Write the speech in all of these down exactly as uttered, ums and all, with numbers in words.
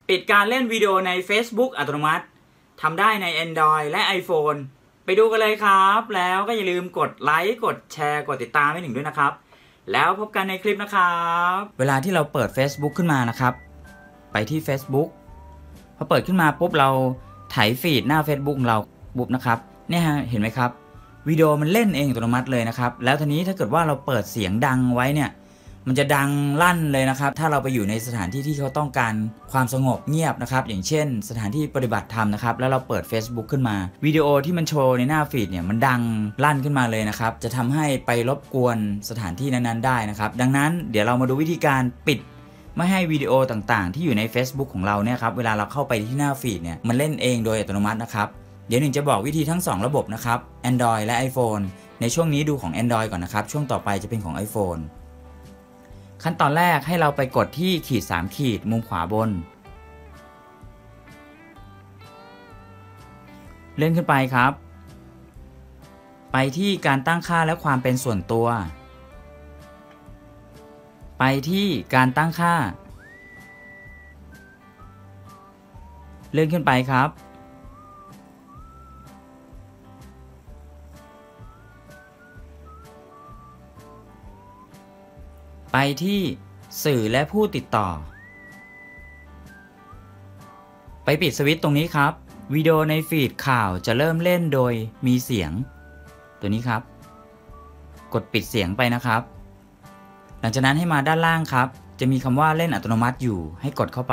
ปิดการเล่นวิดีโอใน Facebook อัตโนมัติทำได้ใน Android และ iPhone ไปดูกันเลยครับแล้วก็อย่าลืมกดไลค์กดแชร์กดติดตามให้หนึ่งด้วยนะครับแล้วพบกันในคลิปนะครับเวลาที่เราเปิด Facebook ขึ้นมานะครับไปที่ Facebook พอเปิดขึ้นมาปุ๊บเราไถฟีดหน้า Facebook ของเราปุ๊บนะครับเนี่ยฮะเห็นไหมครับวิดีโอมันเล่นเองอัตโนมัติเลยนะครับแล้วทีนี้ถ้าเกิดว่าเราเปิดเสียงดังไว้เนี่ยมันจะดังลั่นเลยนะครับถ้าเราไปอยู่ในสถานที่ที่เขาต้องการความสงบเงียบนะครับอย่างเช่นสถานที่ปฏิบัติธรรมนะครับแล้วเราเปิด Facebook ขึ้นมาวิดีโอที่มันโชว์ในหน้าฟีดเนี่ยมันดังลั่นขึ้นมาเลยนะครับจะทำให้ไปรบกวนสถานที่นั้นๆได้นะครับดังนั้นเดี๋ยวเรามาดูวิธีการปิดไม่ให้วิดีโอต่างๆที่อยู่ใน Facebook ของเราเนี่ยครับเวลาเราเข้าไปที่หน้าฟีดเนี่ยมันเล่นเองโดยอัตโนมัตินะครับเดี๋ยวหนึ่งจะบอกวิธีทั้งสองระบบนะครับ Android และ iPhone ในช่วงนี้ดูของ Android ก่อนนะครับช่วงต่อไปจะเป็นของ iPhone ขั้นตอนแรกให้เราไปกดที่ขีดสามขีดมุมขวาบนเลื่อนขึ้นไปครับไปที่การตั้งค่าและความเป็นส่วนตัวไปที่การตั้งค่าเลื่อนขึ้นไปครับไปที่สื่อและผู้ติดต่อไปปิดสวิตช์ตรงนี้ครับวิดีโอในฟีดข่าวจะเริ่มเล่นโดยมีเสียงตัวนี้ครับกดปิดเสียงไปนะครับหลังจากนั้นให้มาด้านล่างครับจะมีคำว่าเล่นอัตโนมัติอยู่ให้กดเข้าไป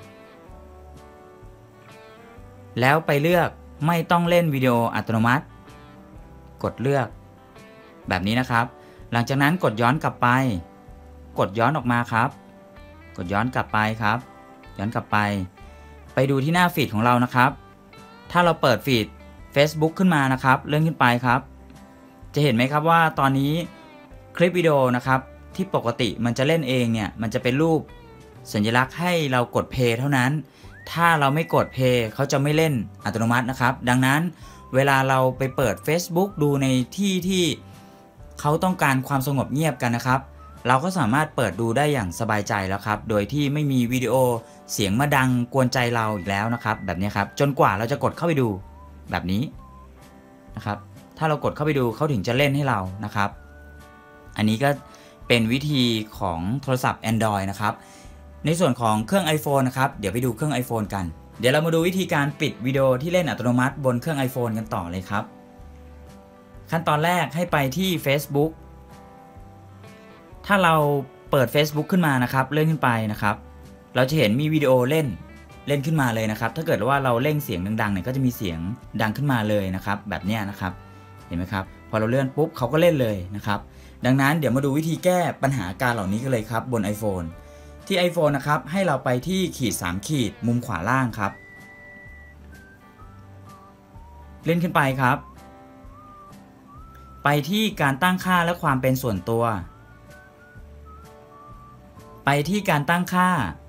แล้วไปเลือกไม่ต้องเล่นวิดีโออัตโนมัติกดเลือกแบบนี้นะครับหลังจากนั้นกดย้อนกลับไปกดย้อนออกมาครับกดย้อนกลับไปครับย้อนกลับไปไปดูที่หน้าฟีดของเรานะครับถ้าเราเปิดฟีด Facebook ขึ้นมานะครับเลื่อนขึ้นไปครับจะเห็นไหมครับว่าตอนนี้คลิปวิดีโอนะครับที่ปกติมันจะเล่นเองเนี่ยมันจะเป็นรูปสัญลักษณ์ให้เรากดเพลย์เท่านั้นถ้าเราไม่กดเพลย์เขาจะไม่เล่นอัตโนมัตินะครับดังนั้นเวลาเราไปเปิด Facebook ดูในที่ที่เขาต้องการความสงบเงียบกันนะครับเราก็สามารถเปิดดูได้อย่างสบายใจแล้วครับโดยที่ไม่มีวิดีโอเสียงมาดังกวนใจเราอีกแล้วนะครับแบบนี้ครับจนกว่าเราจะกดเข้าไปดูแบบนี้นะครับถ้าเรากดเข้าไปดูเขาถึงจะเล่นให้เรานะครับอันนี้ก็เป็นวิธีของโทรศัพท์ Android นะครับในส่วนของเครื่อง iPhone นะครับเดี๋ยวไปดูเครื่อง iPhone กันเดี๋ยวเรามาดูวิธีการปิดวิดีโอที่เล่นอัตโนมัติบนเครื่อง iPhone กันต่อเลยครับขั้นตอนแรกให้ไปที่ Facebookถ้าเราเปิด Facebook ขึ้นมานะครับเลื่อนขึ้นไปนะครับเราจะเห็นมีวิดีโอเล่นเล่นขึ้นมาเลยนะครับถ้าเกิดว่าเราเร่งเสียงดังๆเนี่ยก็จะมีเสียงดังขึ้นมาเลยนะครับแบบนี้นะครับเห็นไหมครับพอเราเลื่อนปุ๊บเขาก็เล่นเลยนะครับดังนั้นเดี๋ยวมาดูวิธีแก้ปัญหาการเหล่านี้กันเลยครับบน iPhone ที่ iPhone นะครับให้เราไปที่ขีดสามขีดมุมขวาล่างครับเลื่อนขึ้นไปครับไปที่การตั้งค่าและความเป็นส่วนตัวไปที่การตั้งค่า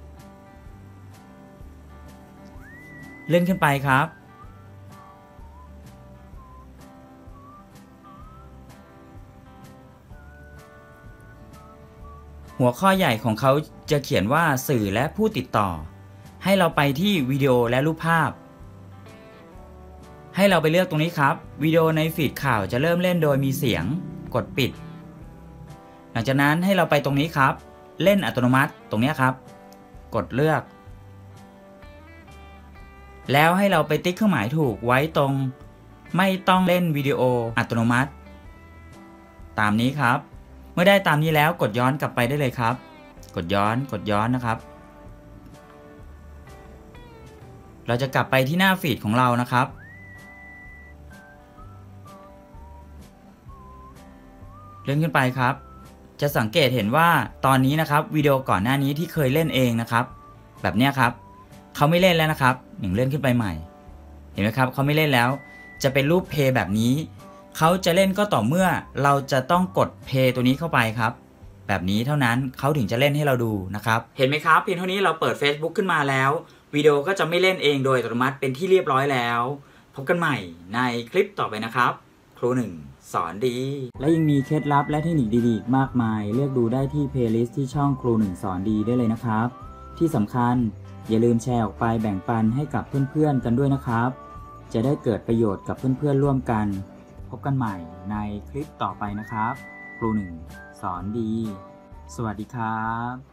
เลื่อนขึ้นไปครับหัวข้อใหญ่ของเขาจะเขียนว่าสื่อและผู้ติดต่อให้เราไปที่วิดีโอและรูปภาพให้เราไปเลือกตรงนี้ครับวิดีโอในฟีดข่าวจะเริ่มเล่นโดยมีเสียงกดปิดหลังจากนั้นให้เราไปตรงนี้ครับเล่นอัตโนมัติตรงนี้ครับกดเลือกแล้วให้เราไปติ๊กเครื่องหมายถูกไว้ตรงไม่ต้องเล่นวิดีโออัตโนมัติตามนี้ครับเมื่อได้ตามนี้แล้วกดย้อนกลับไปได้เลยครับกดย้อนกดย้อนนะครับเราจะกลับไปที่หน้าฟีดของเรานะครับเลื่อนขึ้นไปครับจะสังเกตเห็นว่าตอนนี้นะครับวิดีโอก่อนหน้านี้ที่เคยเล่นเองนะครับแบบนี้ครับเขาไม่เล่นแล้วนะครับหนึ่งเลื่อนขึ้นไปใหม่เห็นไหมครับเขาไม่เล่นแล้วจะเป็นรูปเพลย์แบบนี้เขาจะเล่นก็ต่อเมื่อเราจะต้องกดเพลย์ตัวนี้เข้าไปครับแบบนี้เท่านั้นเขาถึงจะเล่นให้เราดูนะครับเห็นไหมครับเพียงเท่านี้เราเปิด Facebook ขึ้นมาแล้ววิดีโอก็จะไม่เล่นเองโดยอัตโนมัติเป็นที่เรียบร้อยแล้วพบกันใหม่ในคลิปต่อไปนะครับครูหนึ่งสอนดีและยังมีเคล็ดลับและเทคนิคดีๆมากมายเลือกดูได้ที่เพลย์ลิสต์ที่ช่องครูหนึ่งสอนดีได้เลยนะครับที่สำคัญอย่าลืมแชร์ออกไปแบ่งปันให้กับเพื่อนๆกันด้วยนะครับจะได้เกิดประโยชน์กับเพื่อนๆร่วมกันพบกันใหม่ในคลิปต่อไปนะครับครูหนึ่งสอนดีสวัสดีครับ